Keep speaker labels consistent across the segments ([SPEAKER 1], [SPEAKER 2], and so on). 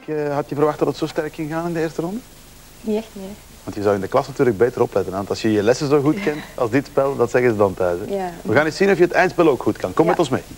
[SPEAKER 1] had je verwacht dat het zo sterk ging gaan in de eerste ronde?
[SPEAKER 2] Niet echt, nee.
[SPEAKER 1] Want je zou in de klas natuurlijk beter opletten. Want als je je lessen zo goed kent als dit spel, dat zeggen ze dan thuis. Hè?
[SPEAKER 2] Ja.
[SPEAKER 1] We gaan eens zien of je het eindspel ook goed kan. Kom met ons mee.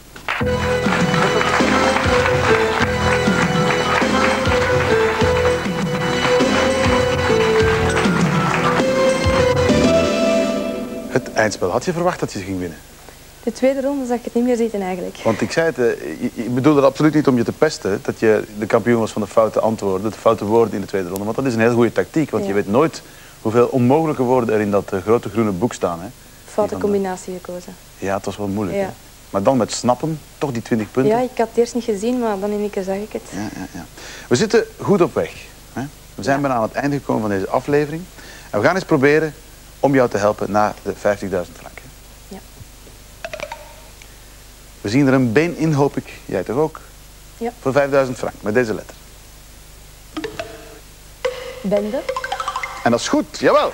[SPEAKER 1] Het eindspel. Had je verwacht dat je ging winnen?
[SPEAKER 2] De tweede ronde zag ik het niet meer zitten eigenlijk.
[SPEAKER 1] Want ik zei het, ik bedoel er absoluut niet om je te pesten, dat je de kampioen was van de foute antwoorden, de foute woorden in de tweede ronde. Want dat is een heel goede tactiek, want je weet nooit hoeveel onmogelijke woorden er in dat grote groene boek staan. Hè?
[SPEAKER 2] Foute combinatie gekozen.
[SPEAKER 1] Ja, het was wel moeilijk.
[SPEAKER 2] Ja.
[SPEAKER 1] Hè? Maar dan met snappen, toch die 20 punten.
[SPEAKER 2] Ja, ik had het eerst niet gezien, maar dan in één keer zag ik het.
[SPEAKER 1] Ja. We zitten goed op weg. Hè? We zijn bijna aan het einde gekomen van deze aflevering. En we gaan eens proberen om jou te helpen naar de 50.000 frank.
[SPEAKER 2] Ja.
[SPEAKER 1] We zien er een been in, hoop ik. Jij toch ook?
[SPEAKER 2] Ja.
[SPEAKER 1] Voor 5.000 frank, met deze letter.
[SPEAKER 2] Bende.
[SPEAKER 1] En dat is goed, jawel.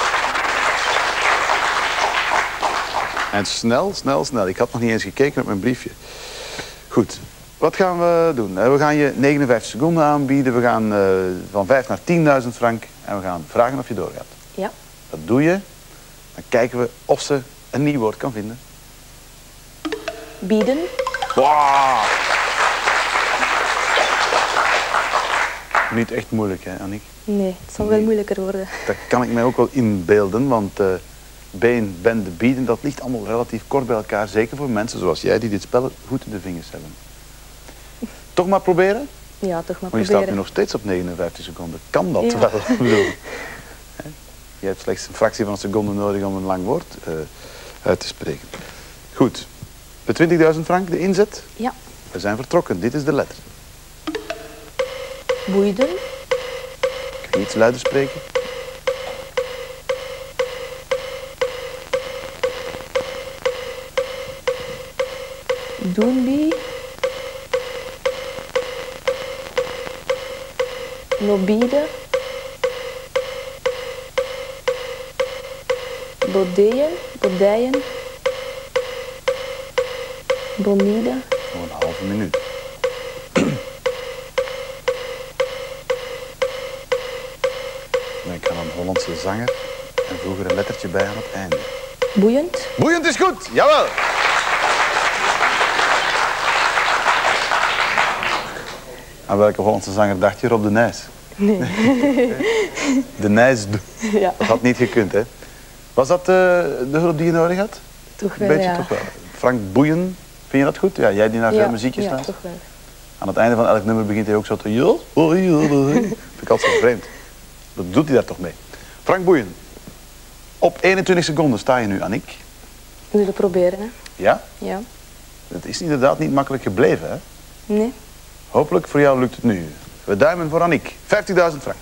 [SPEAKER 1] En snel. Ik had nog niet eens gekeken op mijn briefje. Goed, wat gaan we doen? We gaan je 59 seconden aanbieden. We gaan van 5 naar 10.000 frank. En we gaan vragen of je doorgaat.
[SPEAKER 2] Ja.
[SPEAKER 1] Dat doe je. Dan kijken we of ze een nieuw woord kan vinden.
[SPEAKER 2] Bieden.
[SPEAKER 1] Wow. Niet echt moeilijk, hè, Annick?
[SPEAKER 2] Nee, het zal wel moeilijker worden.
[SPEAKER 1] Dat kan ik mij ook wel inbeelden, want been, bende, bieden, dat ligt allemaal relatief kort bij elkaar. Zeker voor mensen zoals jij, die dit spel goed in de vingers hebben. Toch maar proberen?
[SPEAKER 2] Ja, toch maar
[SPEAKER 1] Maar je
[SPEAKER 2] proberen.
[SPEAKER 1] staat nu nog steeds op 59 seconden. Kan dat wel? Ik bedoel, hè? Je hebt slechts een fractie van een seconde nodig om een lang woord uit te spreken. Goed. De 20.000 frank, de inzet?
[SPEAKER 2] Ja.
[SPEAKER 1] We zijn vertrokken. Dit is de letter.
[SPEAKER 2] Boeiden.
[SPEAKER 1] Kan je iets luider spreken?
[SPEAKER 2] Doenbi. Nobide. Bodeien. Bodijen. Bonide.
[SPEAKER 1] Nog een halve minuut. Ik ga een Hollandse zanger en voeg er een lettertje bij aan het einde.
[SPEAKER 2] Boeiend.
[SPEAKER 1] Boeiend is goed, jawel! Aan welke Hollandse zanger dacht je? Rob de Nijs?
[SPEAKER 2] Nee.
[SPEAKER 1] De Nijs,
[SPEAKER 2] Ja.
[SPEAKER 1] dat had niet gekund, hè? Was dat de hulp die je nodig had?
[SPEAKER 2] Toch wel,
[SPEAKER 1] Beetje
[SPEAKER 2] ja.
[SPEAKER 1] toch wel. Frank Boeien, vind je dat goed? Ja, jij die naar veel muziekjes
[SPEAKER 2] ja,
[SPEAKER 1] luistert.
[SPEAKER 2] toch wel.
[SPEAKER 1] Aan het einde van elk nummer begint hij ook zo te jol. Vind ik altijd zo vreemd. Dat doet hij daar toch mee. Frank Boeien. Op 21 seconden sta je nu, Annick.
[SPEAKER 2] We zullen proberen, hè.
[SPEAKER 1] Ja?
[SPEAKER 2] Ja.
[SPEAKER 1] Het is inderdaad niet makkelijk gebleven, hè?
[SPEAKER 2] Nee.
[SPEAKER 1] Hopelijk voor jou lukt het nu. We duimen voor Annick. 50.000 frank.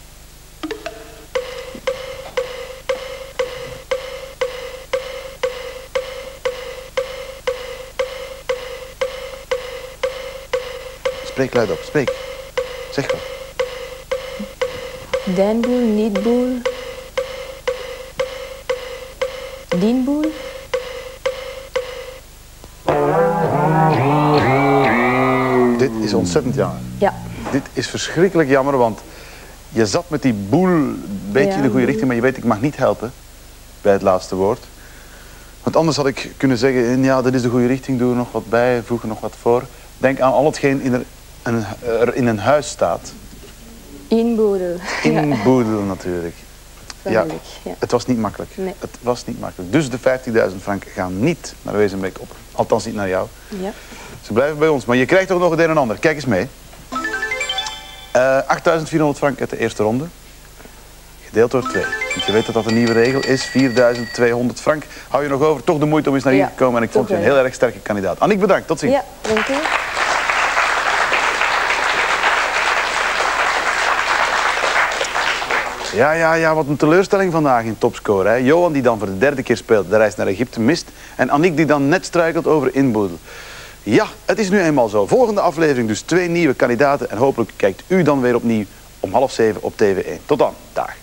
[SPEAKER 1] Spreek luid op, spreek. Zeg wat.
[SPEAKER 2] Dijnboel, nietboel. Dienboel.
[SPEAKER 1] Dit is ontzettend jammer.
[SPEAKER 2] Ja.
[SPEAKER 1] Dit is verschrikkelijk jammer, want je zat met die boel een beetje in de goede richting, maar je weet, ik mag niet helpen bij het laatste woord. Want anders had ik kunnen zeggen, ja, dit is de goede richting, doe er nog wat bij, voeg er nog wat voor. Denk aan al hetgeen er in een huis staat.
[SPEAKER 2] Inboedel.
[SPEAKER 1] Inboedel natuurlijk. Ja,
[SPEAKER 2] Ja.
[SPEAKER 1] het was niet makkelijk.
[SPEAKER 2] Nee.
[SPEAKER 1] Het was niet makkelijk. Dus de 50.000 frank gaan niet naar Wezenbeek op. Althans niet naar jou.
[SPEAKER 2] Ja.
[SPEAKER 1] Ze blijven bij ons. Maar je krijgt toch nog het een en ander. Kijk eens mee. 8.400 frank uit de eerste ronde. Gedeeld door 2. Want je weet dat dat een nieuwe regel is. 4.200 frank. Hou je nog over. Toch de moeite om eens naar hier te komen. En ik vond je een heel erg sterke kandidaat. Annick, bedankt. Tot ziens.
[SPEAKER 2] Ja, dank u.
[SPEAKER 1] Ja, wat een teleurstelling vandaag in Topscore. Hè? Johan die dan voor de derde keer speelt, de reis naar Egypte mist. En Annick die dan net struikelt over Inboedel. Ja, het is nu eenmaal zo. Volgende aflevering dus 2 nieuwe kandidaten. En hopelijk kijkt u dan weer opnieuw om 6:30 op TV1. Tot dan. Dag.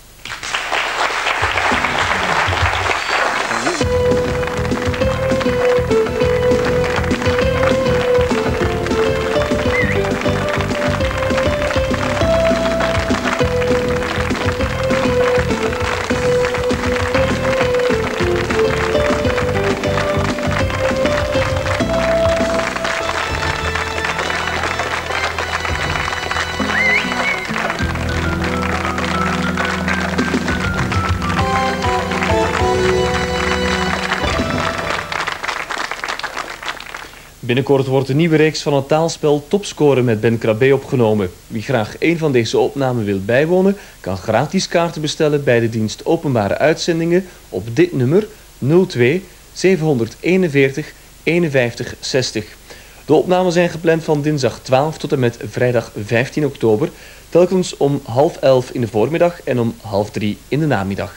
[SPEAKER 3] Binnenkort wordt de nieuwe reeks van het taalspel Topscoren met Ben Krabbe opgenomen. Wie graag een van deze opnamen wil bijwonen, kan gratis kaarten bestellen bij de dienst Openbare Uitzendingen op dit nummer 02 741 51 60. De opnamen zijn gepland van dinsdag 12 tot en met vrijdag 15 oktober, telkens om 10:30 in de voormiddag en om 2:30 in de namiddag.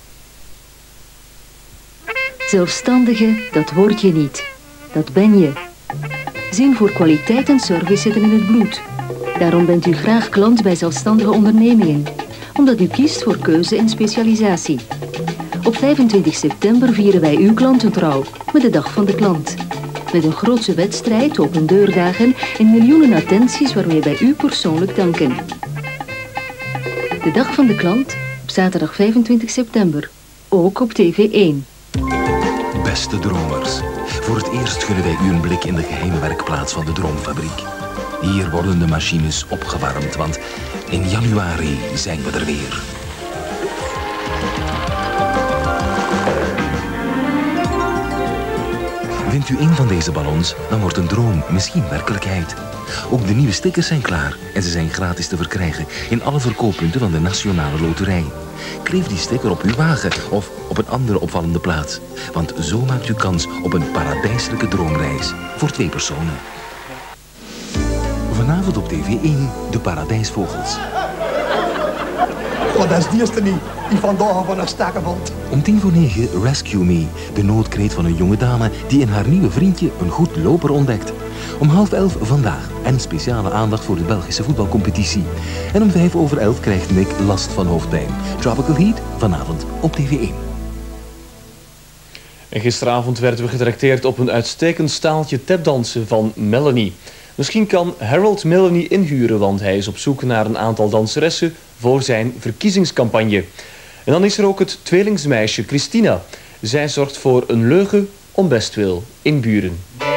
[SPEAKER 4] Zelfstandige, dat word je niet. Dat ben je. Zin voor kwaliteit en service zitten in het bloed. Daarom bent u graag klant bij zelfstandige ondernemingen. Omdat u kiest voor keuze en specialisatie. Op 25 september vieren wij uw klantentrouw met de Dag van de Klant. Met een grootse wedstrijd, open deurdagen en miljoenen attenties waarmee wij u persoonlijk danken. De Dag van de Klant op zaterdag 25 september. Ook op TV1.
[SPEAKER 5] Beste dromers, voor het eerst gunnen wij u een blik in de geheime werkplaats van de Droomfabriek. Hier worden de machines opgewarmd, want in januari zijn we er weer. Wint u een van deze ballons, dan wordt een droom misschien werkelijkheid. Ook de nieuwe stickers zijn klaar en ze zijn gratis te verkrijgen in alle verkooppunten van de Nationale Loterij. Kleef die sticker op uw wagen of op een andere opvallende plaats. Want zo maakt u kans op een paradijselijke droomreis voor 2 personen. Vanavond op TV1 De Paradijsvogels.
[SPEAKER 6] Oh, dat is die eerste niet. Die vandaag van een stakkenband.
[SPEAKER 5] Om 9:10 Rescue Me, de noodkreet van een jonge dame die in haar nieuwe vriendje een goed loper ontdekt. Om 10:30 vandaag en speciale aandacht voor de Belgische voetbalcompetitie. En om 11:05 krijgt Nick last van hoofdpijn. Tropical Heat vanavond op TV1.
[SPEAKER 3] En gisteravond werden we getrakteerd op een uitstekend staaltje tapdansen van Melanie. Misschien kan Harold Melanie inhuren, want hij is op zoek naar een aantal danseressen voor zijn verkiezingscampagne. En dan is er ook het tweelingsmeisje Christina. Zij zorgt voor een leugen om bestwil in Buren.